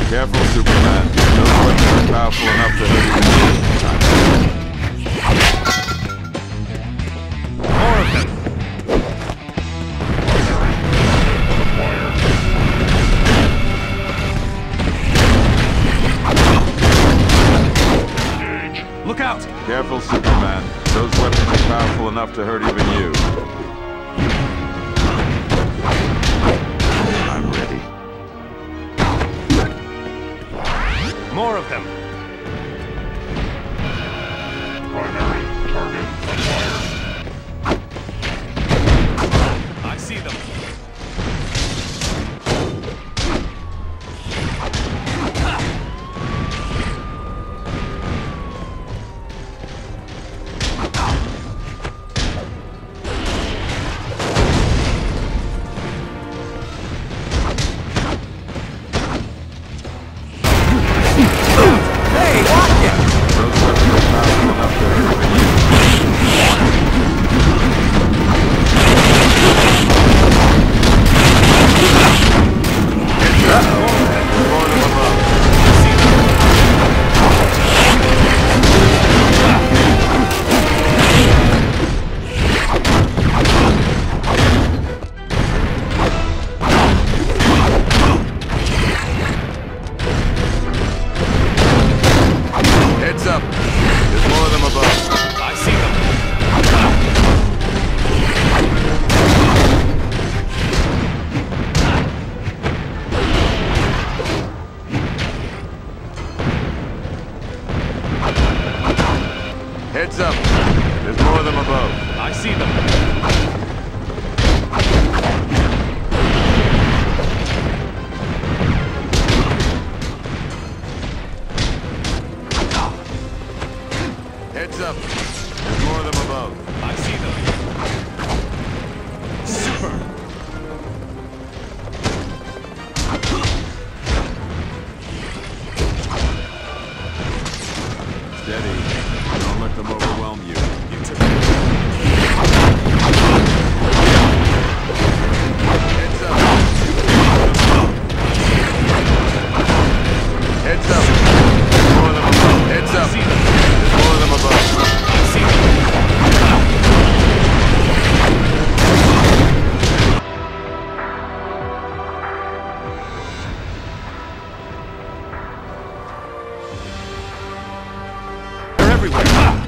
Careful, Superman. Those weapons are powerful enough to hurt even you. More of them. Look out! Careful, Superman. Those weapons are powerful enough to hurt even you. I'm ready. More of them. Primary target acquired. I see them. Heads up. There's more of them above. I see them. Heads up. There's more of them above. I see them. Heads up. There's more of them above. I see them. Super. Steady. Don't let them overwhelm you. You took it. Heads up. Heads up. There's more of them above. Heads up. I see them. There's more of them above. I see them. They're everywhere.